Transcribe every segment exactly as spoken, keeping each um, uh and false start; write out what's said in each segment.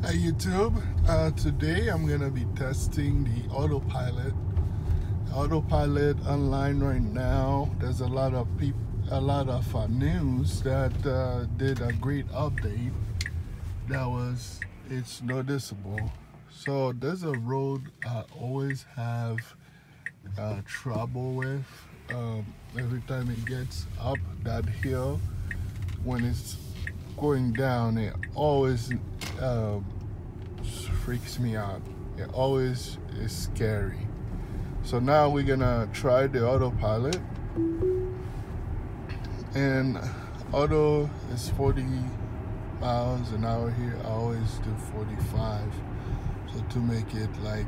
Hey YouTube, uh, today I'm gonna be testing the autopilot. Autopilot online right now. There's a lot of people, a lot of uh, news that uh, did a great update. That was it's noticeable. So there's a road I always have uh, trouble with. Um, every time it gets up that hill, when it's going down, it always uh, freaks me out. It always is scary. So now we're gonna try the autopilot, and auto is forty miles an hour here. I always do forty-five. So to make it like,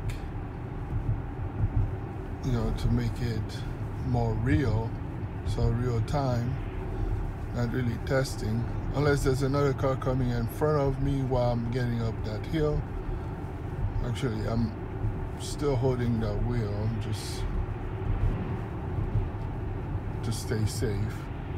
you know, to make it more real, so real time, not really testing, unless there's another car coming in front of me while I'm getting up that hill. Actually, I'm still holding the wheel just to stay safe.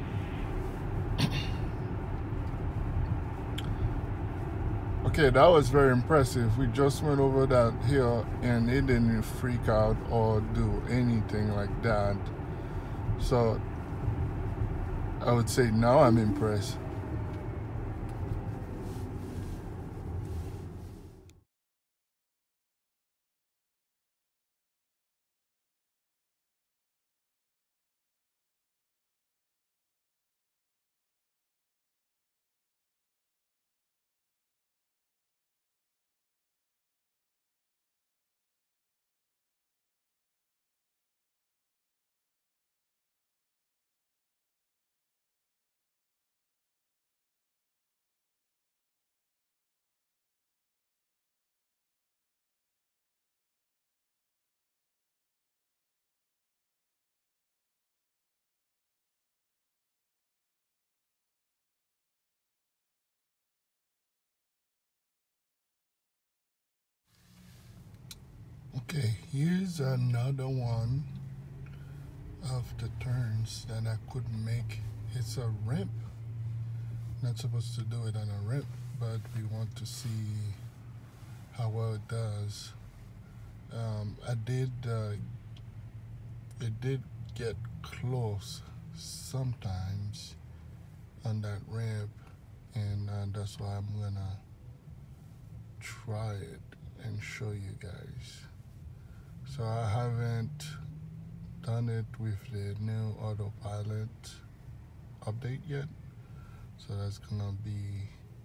Okay, that was very impressive. We just went over that hill and it didn't freak out or do anything like that. So I would say now I'm impressed. Okay, here's another one of the turns that I couldn't make. It's a ramp. Not supposed to do it on a ramp, but we want to see how well it does. Um, I did, uh, it did get close sometimes on that ramp, and uh, that's why I'm gonna try it and show you guys. So I haven't done it with the new autopilot update yet, so that's gonna be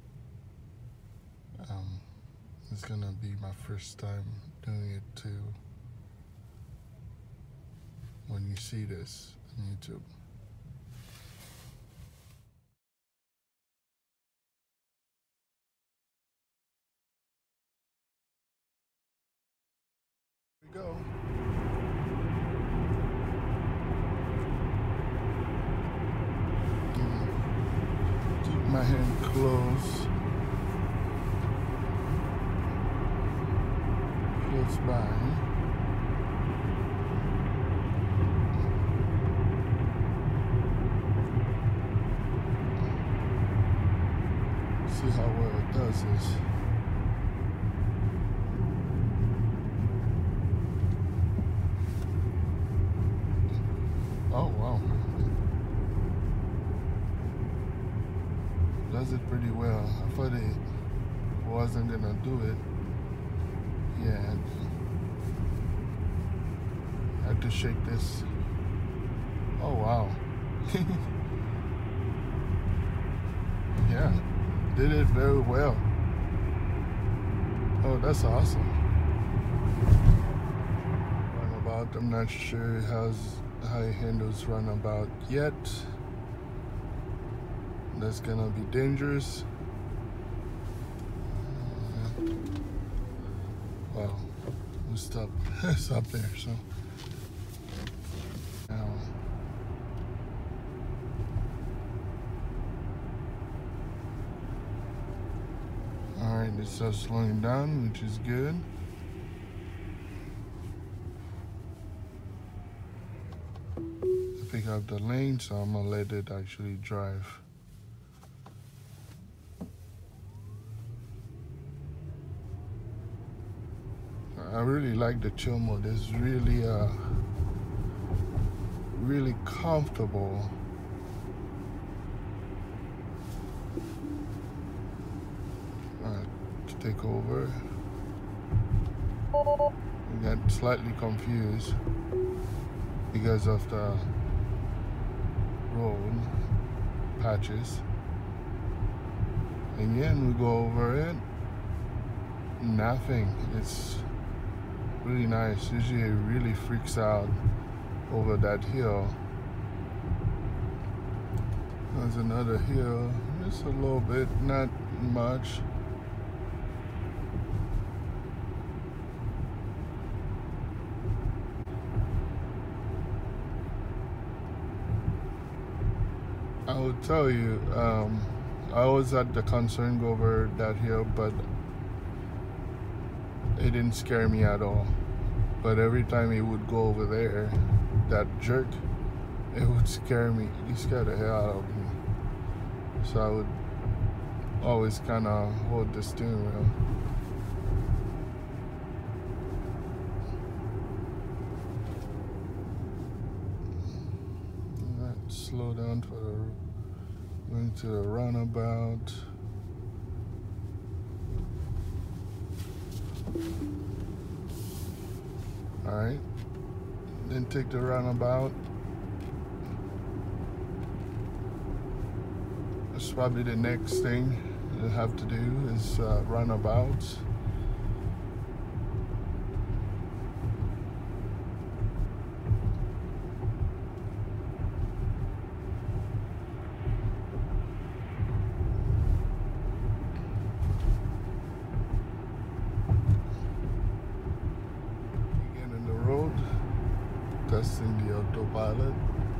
um, it's gonna be my first time doing it too. When you see this on YouTube. Here we go. Keep my hand close, close by. See how well it does this. Oh wow. Does it pretty well. I thought it wasn't gonna do it. Yeah. I had to shake this. Oh wow. Yeah. Did it very well. Oh, that's awesome. Runabout, I'm not sure how's how it handles runabout yet. That's gonna be dangerous. Uh, well, we'll stop, stop there. So now, all right, it starts slowing down, which is good. Pick up the lane, so I'm gonna let it actually drive. really like the chill mode. It's really uh really comfortable. Uh, to take over. I got slightly confused because of the road patches. Again, we go over it. Nothing. It's really nice. Usually it really freaks out over that hill. There's another hill. Just a little bit, not much. I would tell you, um, I always had the concern go over that hill, but it didn't scare me at all. But every time he would go over there, that jerk, it would scare me. He scared the hell out of me. So I would always kind of hold the steering wheel. Slow down for the going to the roundabout. All right, then take the roundabout. That's probably the next thing you have to do is uh, roundabouts. Testing the autopilot.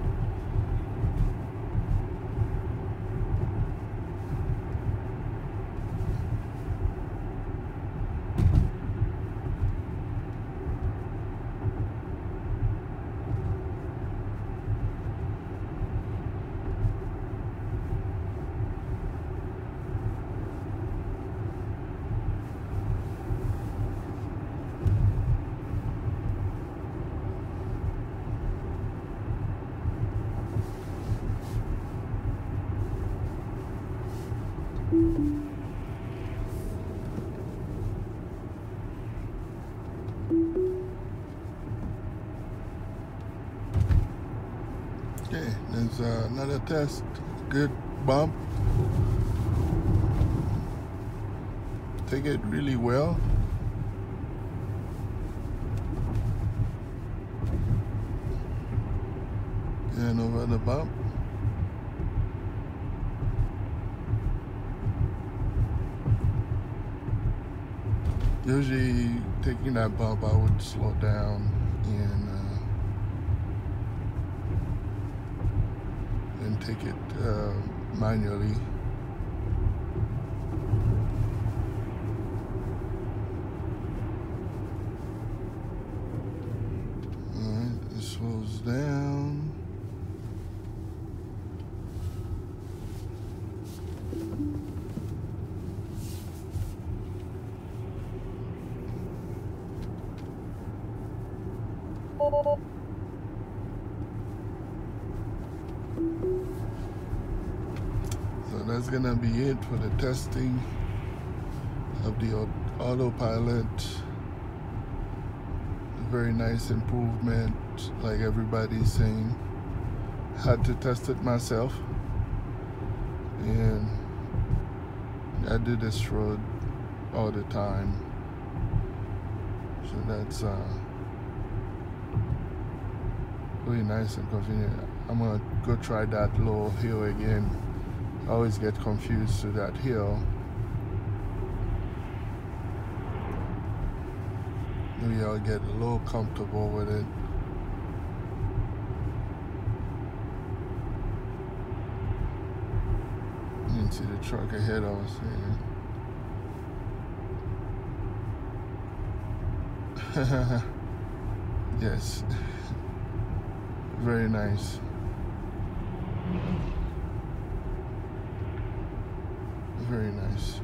Okay, there's uh, another test. Good bump. Take it really well. And over the bump. Usually taking that bump, I would slow down and uh, and take it uh, manually. All right, it slows down. So that's gonna be it for the testing of the autopilot. Very nice improvement, like everybody's saying. Had to test it myself, and I do this road all the time. So that's uh, really nice and convenient. I'm gonna go try that little hill again. I always get confused to that hill. Maybe I'll get a little comfortable with it. You can see the truck ahead I was saying. Yes. Very nice. Very nice.